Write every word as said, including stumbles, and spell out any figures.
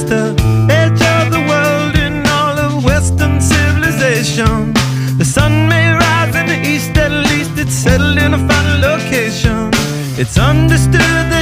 the edge of the world in all of Western civilization. The sun may rise in the east, at least it's settled in a final location. It's understood that